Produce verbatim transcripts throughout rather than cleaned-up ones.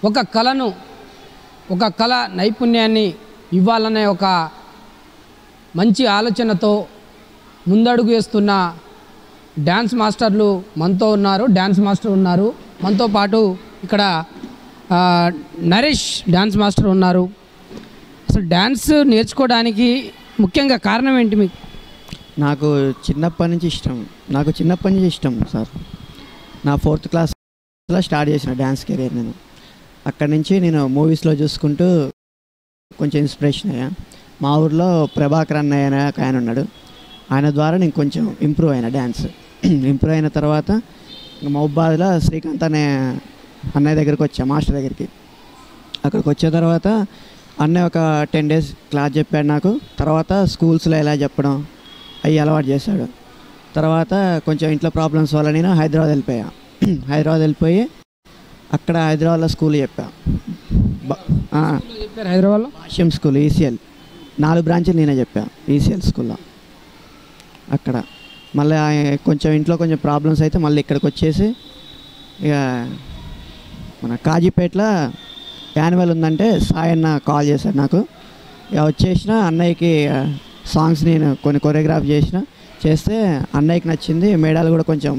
ఒక కళను ఒక కళ నైపుణ్యాన్ని ఇవ్వాలనే ఒక మంచి ఆలోచనతో ముందడుగు వేస్తున్న డ్యాన్స్ మాస్టర్లు మనతో ఉన్నారు. డ్యాన్స్ మాస్టర్ ఉన్నారు మనతో పాటు. ఇక్కడ నరేష్ డ్యాన్స్ మాస్టర్ ఉన్నారు. అసలు డ్యాన్స్ నేర్చుకోవడానికి ముఖ్యంగా కారణం ఏంటి మీకు? నాకు చిన్నప్పటి నుంచి ఇష్టం నాకు చిన్నప్పటి నుంచి ఇష్టం సార్. నా ఫోర్త్ క్లాస్లో స్టార్ట్ చేసిన డ్యాన్స్ కెరీర్. నేను అక్కడి నుంచి నేను మూవీస్లో చూసుకుంటూ కొంచెం ఇన్స్పిరేషన్ అయ్యా. మా ఊర్లో ప్రభాకర్ అన్నయ్య అనే ఒక ఆయన ఉన్నాడు. ఆయన ద్వారా నేను కొంచెం ఇంప్రూవ్ అయినా డ్యాన్స్. ఇంప్రూవ్ అయిన తర్వాత మహబూబాద్లో శ్రీకాంత్ అనే అన్నయ్య దగ్గరికి వచ్చా, మాస్టర్ దగ్గరికి. అక్కడికి వచ్చిన తర్వాత అన్నయ్య ఒక టెన్ డేస్ క్లాస్ చెప్పాడు నాకు. తర్వాత స్కూల్స్లో ఎలా చెప్పడం అవి అలవాటు చేశాడు. తర్వాత కొంచెం ఇంట్లో ప్రాబ్లమ్స్ వల్ల నేను హైదరాబాద్ వెళ్ళిపోయా. హైదరాబాద్ వెళ్ళిపోయి అక్కడ హైదరాబాద్లో స్కూల్ చెప్పా. హైదరాబాద్లో భాష్యం స్కూల్ ఈసీఎల్ నాలుగు బ్రాంచ్లు నేనే చెప్పా ఈసీఎల్ స్కూల్లో. అక్కడ మళ్ళీ కొంచెం ఇంట్లో కొంచెం ప్రాబ్లమ్స్ అయితే మళ్ళీ ఇక్కడికి వచ్చేసి ఇక మన కాజీపేటలో యాన్యువల్ ఉందంటే సాయన్న కాల్ చేశాడు నాకు. ఇక వచ్చేసిన అన్నయ్యకి సాంగ్స్ నేను కొన్ని కొరియోగ్రాఫ్ చేసిన చేస్తే అన్నయ్యకి నచ్చింది. మేడాలు కూడా కొంచెం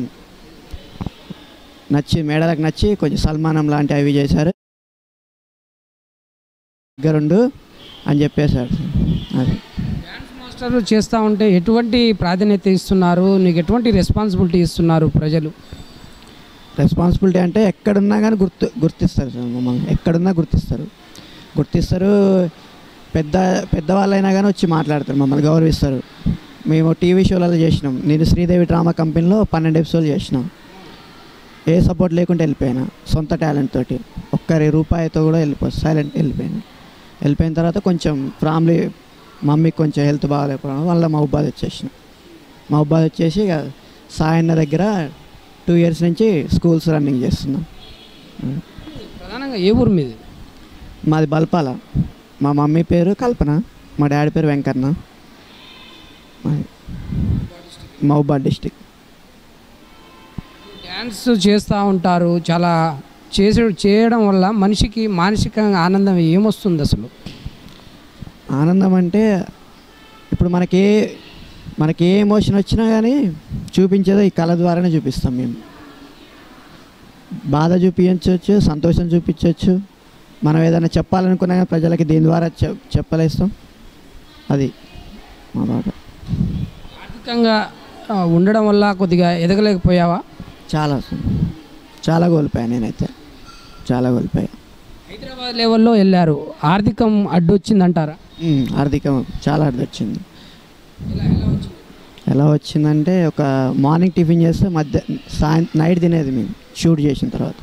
నచ్చి మేడాలకు నచ్చి కొంచెం సల్మానం లాంటి అవి చేశారు. దగ్గరుండు అని చెప్పేశాడు. అది డ్యాన్స్ మాస్టర్ చేస్తూ ఉంటే ఎటువంటి ప్రాధాన్యత ఇస్తున్నారు? నీకు ఎటువంటి రెస్పాన్సిబిలిటీ ఇస్తున్నారు ప్రజలు? రెస్పాన్సిబిలిటీ అంటే ఎక్కడున్నా కానీ గుర్తు గుర్తిస్తారు సార్ మమ్మల్ని. ఎక్కడున్నా గుర్తిస్తారు గుర్తిస్తారు పెద్ద పెద్దవాళ్ళైనా కానీ వచ్చి మాట్లాడతారు, మమ్మల్ని గౌరవిస్తారు. మేము టీవీ షోలలో చేసినాం. నేను శ్రీదేవి డ్రామా కంపెనీలో పన్నెండు ఎపిసోడ్లు చేసినాం. ఏ సపోర్ట్ లేకుండా వెళ్ళిపోయినా సొంత టాలెంట్ తోటి. ఒక్కరి రూపాయితో కూడా వెళ్ళిపో సైలెంట్ వెళ్ళిపోయాను. వెళ్ళిపోయిన తర్వాత కొంచెం ఫ్యామిలీ మమ్మీకి కొంచెం హెల్త్ బాగాలేకపోవడం వల్ల మహబూబాద్ వచ్చేసిన. మహబూబాద్ వచ్చేసి ఇక సాయన్న దగ్గర టూ ఇయర్స్ నుంచి స్కూల్స్ రన్నింగ్ చేస్తున్నాం. ప్రధానంగా ఏ ఊరు మీది? మాది బల్పాల. మా మమ్మీ పేరు కల్పన, మా డాడీ పేరు వెంకన్న. మహబూబాద్ డిస్టిక్. డ్యాన్స్ చేస్తూ ఉంటారు. చాలా చేసే చేయడం వల్ల మనిషికి మానసికంగా ఆనందం ఏమొస్తుంది అసలు? ఆనందం అంటే ఇప్పుడు మనకి మనకి ఏ ఎమోషన్ వచ్చినా కానీ చూపించేదో ఈ కళ ద్వారానే చూపిస్తాం. మేము బాధ చూపించవచ్చు, సంతోషం చూపించవచ్చు. మనం ఏదైనా చెప్పాలనుకున్నా కానీ ప్రజలకి దీని ద్వారా చెప్పలేస్తాం. అది మా బాధ. ఆర్థికంగా ఉండడం వల్ల కొద్దిగా ఎదగలేకపోయావా? చాలా చాలా కోల్పోయా. నేనైతే చాలా కోల్పోయా. హైదరాబాద్ లెవెల్లో వెళ్ళారు. ఆర్థికం అడ్డు వచ్చిందంటారా? ఆర్థికం చాలా అడ్డు వచ్చింది. ఎలా వచ్చిందంటే ఒక మార్నింగ్ టిఫిన్ చేస్తే మధ్య సాయంత్రం నైట్ తినేది మేము షూట్ చేసిన తర్వాత.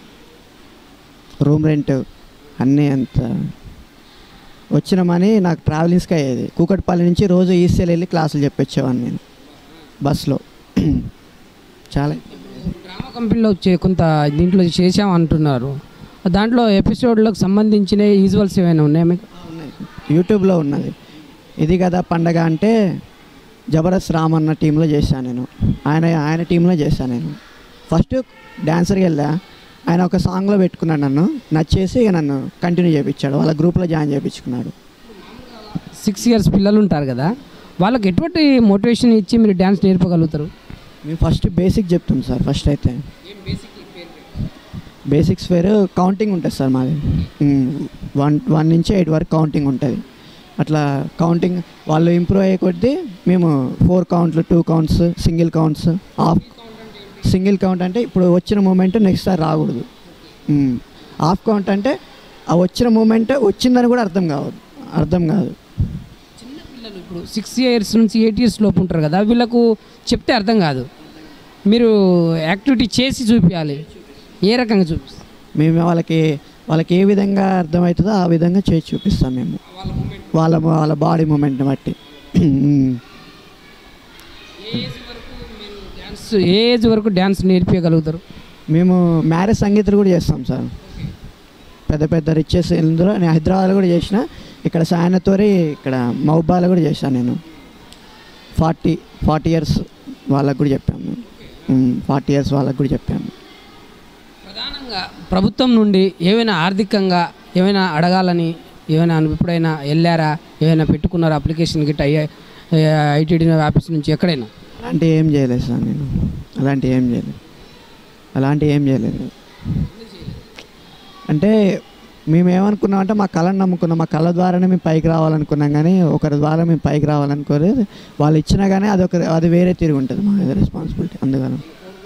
రూమ్ రెంట్ అన్నీ అంత వచ్చిన మనీ నాకు ట్రావెలింగ్స్కి అయ్యేది. కూకట్పల్లి నుంచి రోజు ఈసీఎల్ వెళ్ళి క్లాసులు చెప్పొచ్చేవాడిని నేను బస్లో. చాలా డ్రామా కంపెనీలో కొంత దీంట్లో చేసామంటున్నారు. దాంట్లో ఎపిసోడ్లకు సంబంధించిన విజువల్స్ ఏమైనా ఉన్నాయా మీకు? యూట్యూబ్లో ఉన్నది. ఇది కదా పండగ అంటే జబర్దస్త్ రామ్ అన్న టీంలో చేశాను నేను. ఆయన ఆయన టీంలో చేశాను నేను. ఫస్ట్ డ్యాన్సర్కి వెళ్ళా. ఆయన ఒక సాంగ్లో పెట్టుకున్నాడు నన్ను, నచ్చేసి ఇక నన్ను కంటిన్యూ చేయించాడు. వాళ్ళ గ్రూప్లో జాయిన్ చేయించుకున్నాడు. సిక్స్ ఇయర్స్ పిల్లలు ఉంటారు కదా, వాళ్ళకి ఎటువంటి మోటివేషన్ ఇచ్చి మీరు డ్యాన్స్ నేర్పగలుగుతారు? మేము ఫస్ట్ బేసిక్ చెప్తాం సార్. ఫస్ట్ అయితే బేసిక్స్ వేరు కౌంటింగ్ ఉంటుంది సార్ మాది. వన్ వన్ నుంచి ఎయిట్ వరకు కౌంటింగ్ ఉంటుంది. అట్లా కౌంటింగ్ వాళ్ళు ఇంప్రూవ్ అయ్యే కొద్దీ మేము ఫోర్ కౌంట్లు, two counts, single counts, half. Single count అంటే ఇప్పుడు వచ్చిన మూమెంట్ నెక్స్ట్ సార్ రాకూడదు. హాఫ్ కౌంట్ అంటే ఆ వచ్చిన మూమెంట్ వచ్చిందని కూడా అర్థం కావద్దు అర్థం కాదు చిన్నపిల్లలు ఇప్పుడు సిక్స్ ఇయర్స్ నుంచి ఎయిట్ ఇయర్స్ లోపు ఉంటారు కదా, వీళ్ళకు చెప్తే అర్థం కాదు. మీరు యాక్టివిటీ చేసి చూపించాలి. ఏ రకంగా చూపిస్తాం? మేము వాళ్ళకి వాళ్ళకి ఏ విధంగా అర్థమవుతుందో ఆ విధంగా చేసి చూపిస్తాం మేము, వాళ్ళ వాళ్ళ బాడీ మూమెంట్ని బట్టి. ఏ ఏజ్ వరకు డ్యాన్స్ నేర్పించగలుగుతారు? మేము మ్యారేజ్ సంగీతాలు కూడా చేస్తాం సార్. పెద్ద పెద్ద రిచెస్ ఇందులో నేను హైదరాబాద్లో కూడా చేసిన, ఇక్కడ సాయనతోరి ఇక్కడ మహబూబాలో కూడా చేశాను నేను. ఫార్టీ ఫార్టీ ఇయర్స్ వాళ్ళకు కూడా చెప్పాము. ఫార్టీ ఇయర్స్ వాళ్ళకు కూడా చెప్పాము. ప్రధానంగా ప్రభుత్వం నుండి ఏమైనా ఆర్థికంగా ఏమైనా అడగాలని ఏమైనా ఎప్పుడైనా వెళ్ళారా, ఏమైనా పెట్టుకున్నారా అప్లికేషన్ గిట్ట ఐటీడీ ఆఫీస్ నుంచి ఎక్కడైనా? అలాంటి ఏం చేయలేదు సార్, నేను అలాంటి ఏం చేయలేదు అలాంటి ఏం చేయలేదు అంటే మేము ఏమనుకున్నామంటే మా కళను నమ్ముకున్నాం, మా కళ ద్వారానే మేము పైకి రావాలనుకున్నాం, కానీ ఒకరి ద్వారా మేము పైకి రావాలనుకోలేదు. వాళ్ళు ఇచ్చినా కానీ అది ఒక అది వేరే తిరిగి ఉంటుంది మా మీద రెస్పాన్సిబిలిటీ. అందుకని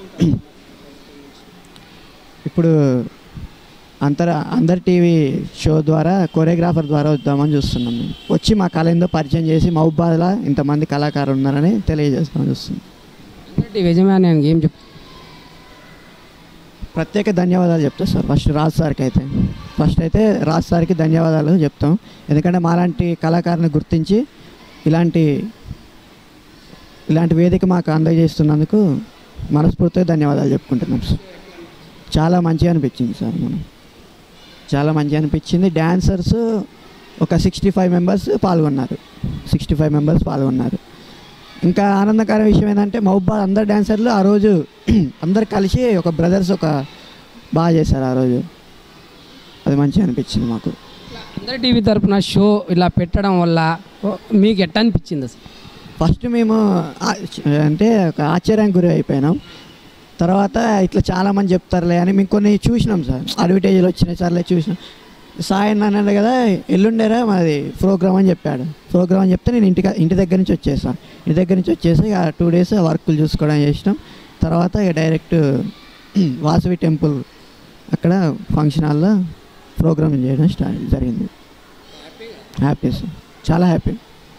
ఇప్పుడు అంతర అందర్ టీవీ షో ద్వారా కొరియోగ్రాఫర్ ద్వారా వద్దామని చూస్తున్నాం. మేము వచ్చి మా కళ ఏందో పరిచయం చేసి మహబూబాద్లో ఇంతమంది కళాకారులు ఉన్నారని తెలియజేస్తామని చూస్తున్నాం. యజమానికి ఏం చెప్తారు? ప్రత్యేక ధన్యవాదాలు చెప్తాం సార్. ఫస్ట్ రాజ్ సార్కి అయితే ఫస్ట్ అయితే రాజ్ సార్కి ధన్యవాదాలు చెప్తాం. ఎందుకంటే మాలాంటి కళాకారుని గుర్తించి ఇలాంటి ఇలాంటి వేదిక మాకు అందజేస్తున్నందుకు మనస్ఫూర్తిగా ధన్యవాదాలు చెప్పుకుంటున్నాం సార్. చాలా మంచిగా అనిపించింది సార్, మనం చాలా మంచిగా అనిపించింది. డ్యాన్సర్స్ ఒక సిక్స్టీ ఫైవ్ మెంబర్స్ పాల్గొన్నారు సిక్స్టీ ఫైవ్ మెంబర్స్ పాల్గొన్నారు ఇంకా ఆనందకర విషయం ఏంటంటే మహబూబాద్ అందరు డ్యాన్సర్లు ఆ రోజు అందరు కలిసి ఒక బ్రదర్స్ ఒక బాగా చేశారు ఆ రోజు. అది మంచిగా అనిపించింది మాకు. అందరి టీవీ తరపున షో ఇలా పెట్టడం వల్ల మీకు ఎట్లా అనిపించింది అసలు? ఫస్ట్ మేము అంటే ఒక ఆశ్చర్యానికి గురి అయిపోయినాం. తర్వాత ఇట్లా చాలామంది చెప్తారులే అని మేము కొన్ని చూసినాం సార్, అడ్వర్టైజ్లు వచ్చినాయి సార్లే చూసినాం. సాయి అన్నాడు కదా ఎల్లుండేరా మాది ప్రోగ్రామ్ అని చెప్పాడు. ప్రోగ్రామ్ అని చెప్తే నేను ఇంటికి ఇంటి దగ్గర నుంచి వచ్చేసాను. ఇంటి దగ్గర నుంచి వచ్చేసి ఇక టూ డేస్ వర్కులు చూసుకోవడం చేసినాం. తర్వాత ఇక డైరెక్ట్ వాసవి టెంపుల్ అక్కడ ఫంక్షన్ హాల్లో ప్రోగ్రామ్ చేయడం స్టార్ట్ జరిగింది. హ్యాపీ సార్, చాలా హ్యాపీ,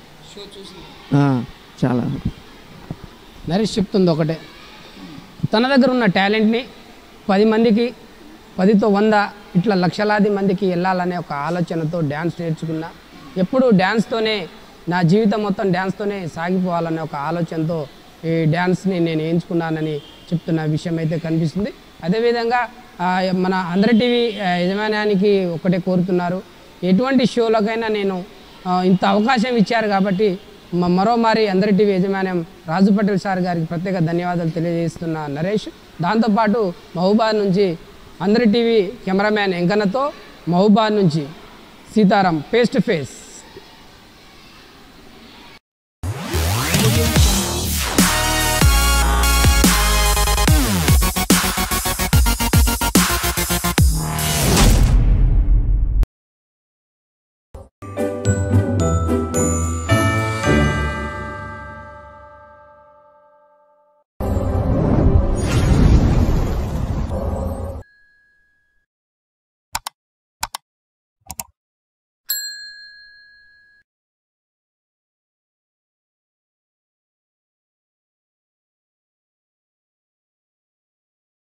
చాలా హ్యాపీ. నరేష్ చెప్తుంది ఒకటే, తన దగ్గర ఉన్న టాలెంట్ని పది మందికి పదితో వంద ఇట్లా లక్షలాది మందికి వెళ్ళాలనే ఒక ఆలోచనతో డ్యాన్స్ నేర్చుకున్నా. ఎప్పుడు డ్యాన్స్తోనే నా జీవితం మొత్తం డ్యాన్స్తోనే సాగిపోవాలనే ఒక ఆలోచనతో ఈ డ్యాన్స్ని నేను ఎంచుకున్నానని చెప్తున్న విషయం అయితే కనిపిస్తుంది. అదేవిధంగా మన అందరి టీవీ యజమాన్యానికి ఒకటే కోరుతున్నారు, ఎటువంటి షోలకైనా నేను ఇంత అవకాశం ఇచ్చారు కాబట్టి మరోమారి అందరి టీవీ యజమాన్యం రాజు పటేల్ సార్ గారికి ప్రత్యేక ధన్యవాదాలు తెలియజేస్తున్న నరేష్. దాంతోపాటు మహబూబాద్ నుంచి అందరి టీవీ కెమెరామ్యాన్ ఎంకన్నతో, మహబూబాద్ నుంచి సీతారాం, ఫేస్ టు ఫేస్.